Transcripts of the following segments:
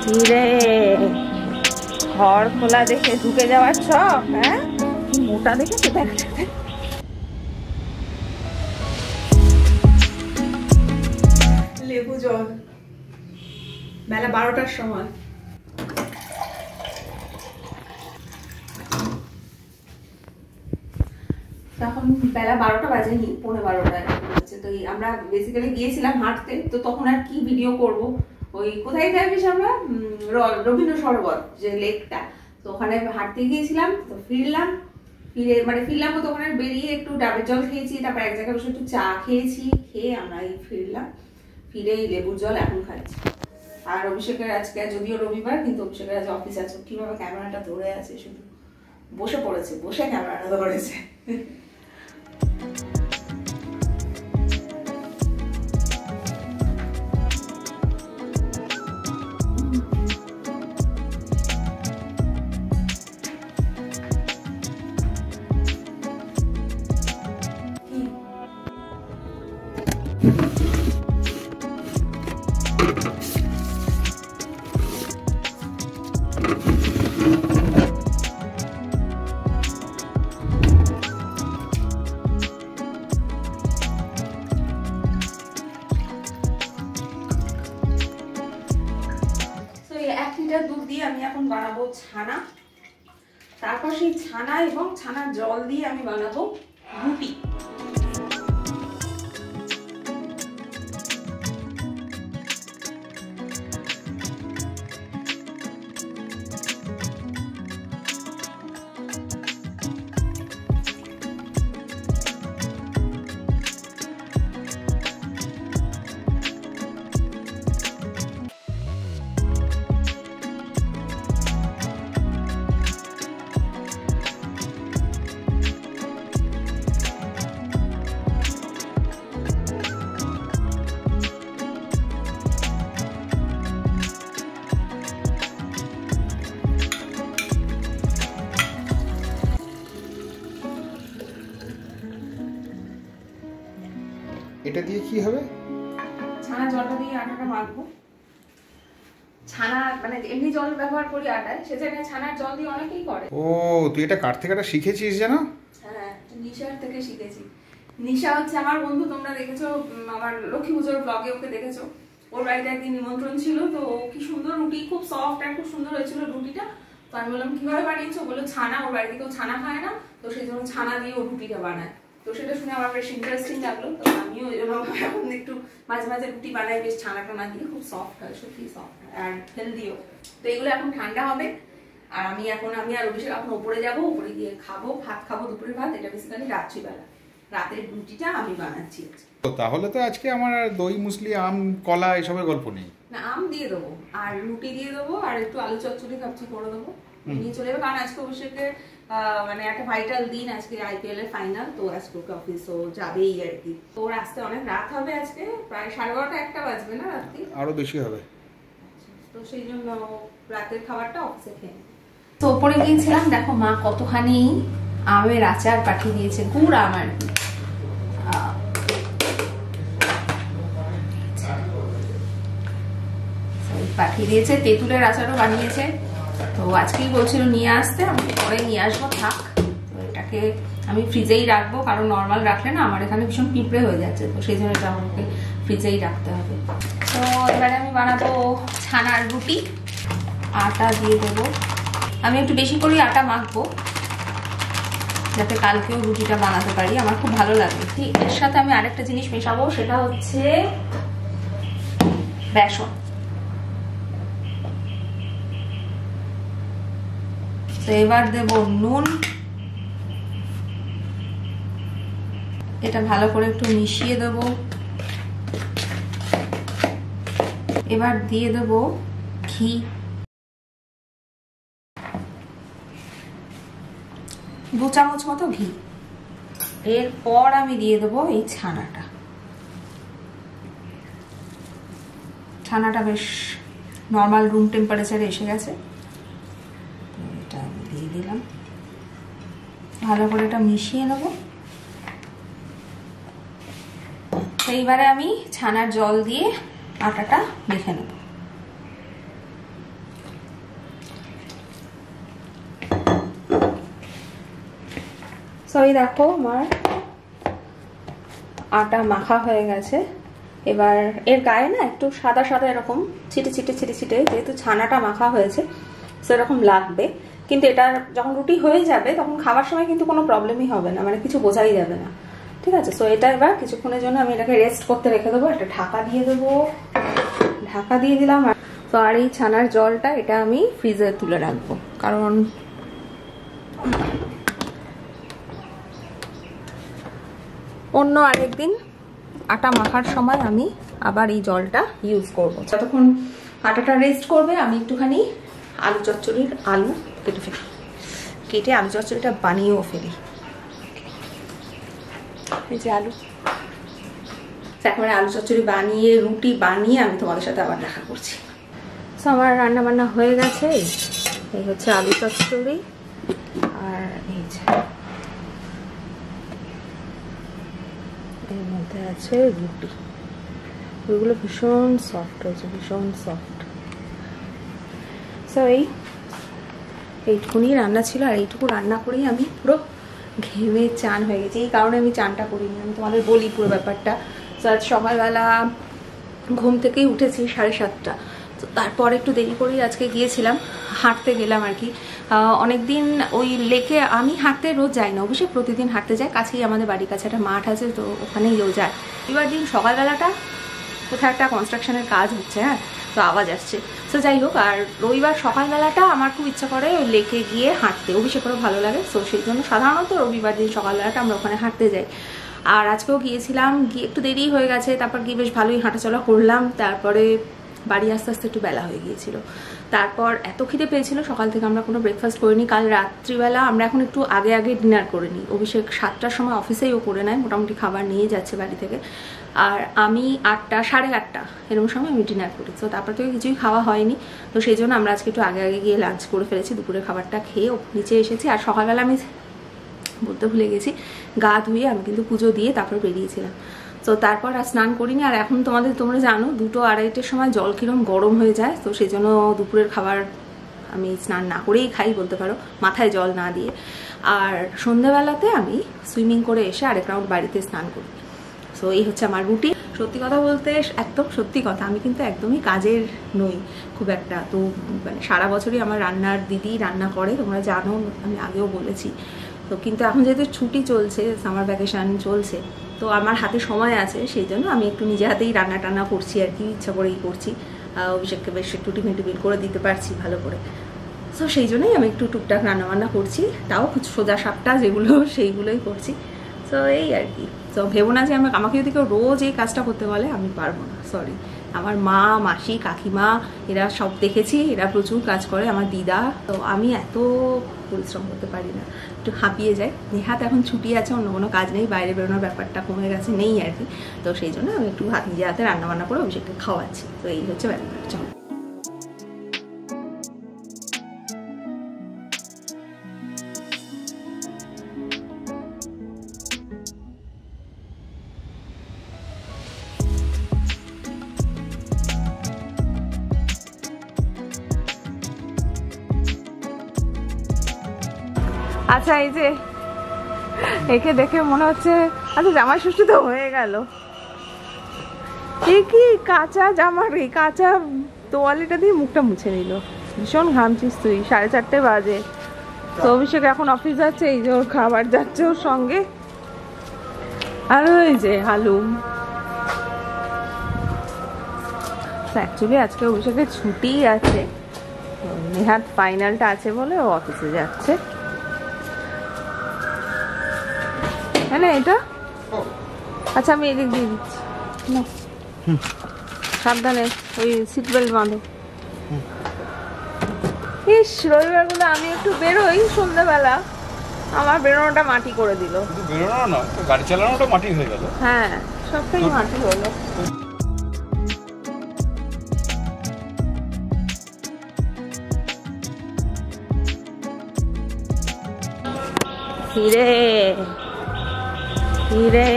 রে ঘর খোলা দেখে ঢুকে যাওয়ার শখ, হ্যাঁ? মোটা দেখে দেখ। লেবু জল বেলা 12টার সময়। তখন বেলা 12টা বাজেনি, 11:15 হচ্ছে। তো আমরা বেসিক্যালি গিয়েছিলাম হাঁটতে, তো তখন আর কি ভিডিও করব। ওই কোথায় যাইছিস আমরা, রবীন্দ্র সরোবর যে লেকটা, তো ওখানে হাঁটতে গিয়েছিলাম। তো ফিরলাম তো ওখানে বেরিয়ে একটু ডাবের জল খেয়েছি, তারপর এক জায়গায় বসে একটু চা খেয়েছি, খেয়ে আমরা এই ফিরলাম। ফিরে লেবুর জল এখন খাচ্ছি। আর অভিষেকের আজকে যদিও রবিবার, কিন্তু অভিষেকের আজ অফিস আছে। কিভাবে ক্যামেরাটা ধরে আছে, শুধু বসে পড়েছে, বসে ক্যামেরাটা ধরেছে। দুধ দিয়ে আমি এখন বানাবো ছানা, তারপর সেই ছানা এবং ছানার জল দিয়ে আমি বানাবো রুটি। এটা দিয়ে কি হবে? ছানা জলটা দিয়ে আটাটা মাখবো। ছানা মানে এমনি জল ব্যবহার করি আটায়, সেখানে ছানার জল দিয়ে অনেকেই করে। ও, তুই এটা কার থেকে শিখেছিস জানো? হ্যাঁ, নিশার থেকে শিখেছি। নিশা হচ্ছে আমার বন্ধু, তোমরা দেখেছো আমার লক্ষ্মী পুজোর ব্লগে, ওকে দেখেছো। ওর বাড়িতে একদিন নিমন্ত্রণ ছিল, তো কি সুন্দর রুটি, খুব সফট আর খুব সুন্দর হয়েছিল রুটিটা। তো আমি বললাম কিভাবে বানিয়েছো, বললো ছানা, ওর বাড়িতে কেউ ছানা খায় না, তো সেই জন্য ছানা দিয়ে ও রুটিটা বানায়। তো সেটা শুনে আমার বেশ ইন্টারেস্টিং লাগলো। তো আমিও এরকম এখন একটু মাঝে মাঝে রুটি বানাই, বেশ ছানা টানা দিয়ে, খুব সফট হয়, সত্যি সফট আর হেলদিও। তো এগুলো এখন ঠান্ডা হবে। আর আমি আর অভিষেক এখন উপরে যাবো, উপরে গিয়ে খাবো, ভাত খাবো, দুপুরের ভাত। এটা বেসিক্যালি রাত্রিবেলা, রাতের রুটিটা আমি বানাচ্ছি। তাহলে তো আজকে আমার দই মুসলি, আম, কলা এসবের গল্প নেই। না, আম দিয়ে দেবো আর রুটি দিয়ে দেবো আর একটু আলু চচ্চড়ি কাচ্চি করে দেবো, নিয়ে চলে যাবে। কারণ আজকে অভিষেকের মানে একটা ভাইটাল দিন, আজকে আইপিএল এর ফাইনাল, তো আজকে ওকে অফিসও যাবেই আর কি। তো ওর আসতে অনেক রাত হবে, আজকে প্রায় 12:30 1টা বাজবে না রাত্রি, আরো বেশি হবে। তো সেই জন্য রাতের খাবারটা অফিসে খেয়ে। তো ওপরে গিয়েছিলাম, দেখো মা কতখানি আমের আচার পাঠিয়ে দিয়েছে, গুড় আম আর কি। পাঠিয়ে দিয়েছে, তেঁতুলের আচারও বানিয়েছে। তো আজকেই বলছিল নিয়ে আসতে, আমি পরে নিয়ে আসবো, থাক। তো এটাকে আমি ফ্রিজেই রাখবো, কারণ নর্মাল রাখলে না আমার এখানে ভীষণ পিঁপড়ে হয়ে যাচ্ছে, তো সেই জন্য এটা আমাকে ফ্রিজেই রাখতে হবে। তো এবারে আমি বানাবো ছানার রুটি। আটা দিয়ে দেবো, আমি একটু বেশি করে আটা মাখবো, যাতে কালকেও রুটিটা বানাতে পারি, আমার খুব ভালো লাগে। এর সাথে আমি আরেকটা জিনিস মেশাবো, সেটা হচ্ছে বেসন। তো এবার দেব নুন, এটা ভালো করে একটু মিশিয়ে দেব। এবার দিয়ে দেব ঘি, 2 চামচ মতো ঘি। এরপর আমি দিয়ে দেব এই ছানাটা। ছানাটা বেশ নর্মাল রুম টেম্পারেচারে এসে গেছে, এটা আমি দিয়ে দিলাম। ভালো করে এটা মিশিয়ে নেব। এইবারে আমি ছানার জল দিয়ে আটাটা মেখে নেব। সো এই দেখো আমার আটা মাখা হয়ে গেছে। এবার এর গায়ে না একটু সাদা সাদা এরকম ছিটে ছিটে ছিটে ছিটে, যেহেতু ছানাটা মাখা হয়েছে সেরকম লাগবে, কিন্তু এটা যখন রুটি হয়ে যাবে তখন খাবার সময় কিন্তু কোনো প্রবলেমই হবে না, মানে কিছু বোঝাই যাবে না। ঠিক আছে, সো এটা এবার কিছুক্ষণের জন্য আমি এটাকে রেস্ট করতে রেখে দেবো। একটা ঢাকা দিয়ে দেবো, ঢাকা দিয়ে দিলাম। তো আর এই ছানার জলটা এটা আমি ফ্রিজে তুলে রাখবো, কারণ অন্য আরেকদিন আটা মাখার সময় আমি আবার এই জলটা ইউজ করবো। যতক্ষণ আটাটা রেস্ট করবে আমি একটুখানি আলু চচ্চড়ির আলু কেটে ফেলি, কেটে আলু চচ্চড়িটা বানিয়েও ফেলি। এই যে আলু, একেবারে আলু চচ্চড়ি বানিয়ে রুটি বানিয়ে আমি তোমাদের সাথে আবার দেখা করছি। তো আমার রান্না বান্না হয়ে গেছে। এই হচ্ছে আলু চচ্চড়ি আর এই যে এর মধ্যে আছে রুটি, ওইগুলো ভীষণ সফট হয়েছে, ভীষণ সফট। সো এইটুকুনি রান্না ছিল, আর এইটুকু রান্না করেই আমি পুরো ঘেমে চান হয়ে গেছে। এই কারণে আমি চানটা করিনি, আমি তোমাদের বলি পুরো ব্যাপারটা। তো আজ সকালবেলা ঘুম থেকেই উঠেছি 7:30। তো তারপর একটু দেরি করেই আজকে গিয়েছিলাম, হাঁটতে গেলাম আর কি। অনেকদিন ওই লেকে আমি হাঁটতে রোজ যাই না, অবশ্যই প্রতিদিন হাঁটতে যাই, কাছেই আমাদের বাড়ির কাছে একটা মাঠ আছে, তো ওখানেই রোজ যায়। এবার দিন সকালবেলাটা কোথাও একটা কনস্ট্রাকশনের কাজ হচ্ছে, হ্যাঁ, তো আওয়াজ আসছে। তো যাই হোক, আর রবিবার সকালবেলাটা আমার খুব ইচ্ছা করে ওই লেকে গিয়ে হাঁটতে, অভিষেক করে ভালো লাগে। তো সেই জন্য সাধারণত রবিবার দিন সকালবেলাটা আমরা ওখানে হাঁটতে যাই। আর আজকেও গিয়েছিলাম, গিয়ে একটু দেরি হয়ে গেছে, তারপর গিয়ে বেশ ভালোই হাঁটাচলা করলাম। তারপরে বাড়ি আস্তে আস্তে একটু বেলা হয়ে গিয়েছিল। তারপর এত খিদে পেয়েছিল, সকাল থেকে আমরা কোনো ব্রেকফাস্ট করিনি। কাল রাত্রিবেলা আমরা এখন একটু আগে আগে ডিনার করে নিই। অভিষেক 7টার সময় অফিসেই ও করে নেয়, মোটামুটি খাবার নিয়ে যাচ্ছে বাড়ি থেকে। আর আমি 8টা 8:30 এরকম সময় আমি ডিনার করি। তো তারপর থেকে কিছুই খাওয়া হয়নি, তো সেই জন্য আমরা আজকে একটু আগে আগে গিয়ে লাঞ্চ করে ফেলেছি। দুপুরের খাবারটা খেয়ে নিচে এসেছি। আর সকালবেলা আমি বলতে ভুলে গেছি, গা ধুয়ে আমি কিন্তু পুজো দিয়ে তারপর বেরিয়েছিলাম। তো তারপর আর স্নান করিনি। আর এখন তোমরা জানো 2টো 2:30-টের সময় জল কিরম গরম হয়ে যায়, তো সেই জন্য দুপুরের খাবার আমি স্নান না করেই খাই বলতে পারো, মাথায় জল না দিয়ে। আর সন্ধ্যাবেলাতে আমি সুইমিং করে এসে আরেক রাউন্ড বাড়িতে স্নান করি। সো এই হচ্ছে আমার রুটিন। সত্যি কথা বলতে, একদম সত্যি কথা, আমি কিন্তু একদমই কাজের নই খুব একটা। তো মানে সারা বছরই আমার রান্নার দিদি রান্না করে, তোমরা জানো, আমি আগেও বলেছি। তো কিন্তু এখন যেহেতু ছুটি চলছে, সামার ভ্যাকেশন চলছে, তো আমার হাতে সময় আছে, সেই জন্য আমি একটু নিজে হাতেই রান্না টান্না করছি আর কি, ইচ্ছা করেই করছি। অভিষেককে বেশ একটু টিফিন করে দিতে পারছি ভালো করে। সো সেই জন্যই আমি একটু টুকটাক রান্নাবান্না করছি, তাও সোজা সাপটা যেগুলো সেইগুলোই করছি। সো এই আর কি। তো ভেবো না যে আমাকে যদি কেউ রোজ এই কাজটা করতে বলে, আমি পারবো না, সরি। আমার মা, মাসি, কাকিমা এরা সব দেখেছি, এরা প্রচুর কাজ করে, আমার দিদা। তো আমি এত পরিশ্রম করতে পারি না, একটু হাঁপিয়ে যায়। নেহাত এখন ছুটি আছে, অন্য কোনো কাজ নেই, বাইরে বেরোনোর ব্যাপারটা কমে গেছে, নেই আর কি। তো সেই জন্য আমি একটু নিজে হাতে রান্নাবান্না করে অভিষেককে খাওয়াচ্ছি। তো এই হচ্ছে ব্যাপারটা। চলো। আচ্ছা, এই যে একে দেখে মনে হচ্ছে আচ্ছা জামাই ষষ্ঠী তো হয়ে গেল। এ কি কাঁচা জামার, এই কাঁচা তোয়ালিটা দিয়ে মুখটা মুছে নিল। ভীষণ ঘামছিস তুই, 4:30 বাজে। তো অভিষেক এখন অফিস যাচ্ছে, এই যে ওর খাবার যাচ্ছে ওর সঙ্গে। আর ওই যে হালুম, অ্যাকচুয়ালি আজকে অভিষেকের ছুটি আছে, নেহাত ফাইনালটা আছে বলে ও অফিসে যাচ্ছে। হ্যাঁ না এটা, আচ্ছা আমি এদিক দিয়ে দিচ্ছি, সাবধানে ওই সিট বেল্ট বাঁধো। ইস, রবিবারগুলো আমি একটু বেরোই সন্ধ্যাবেলা, আমার বেরোনোটা মাটি করে দিল। বেরোনো না, গাড়ি চালানোটা মাটি হয়ে গেল। হ্যাঁ, সবটাই মাটি হলো। হিরে হিরে,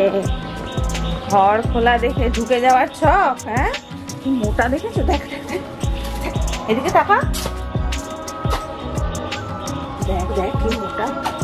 ঘর খোলা দেখে ঢুকে যাওয়ার ছক। হ্যাঁ, মোটা দেখেছো? দেখ দেখ দেখ, এদিকে তাকা, দেখ দেখ কি মোটা।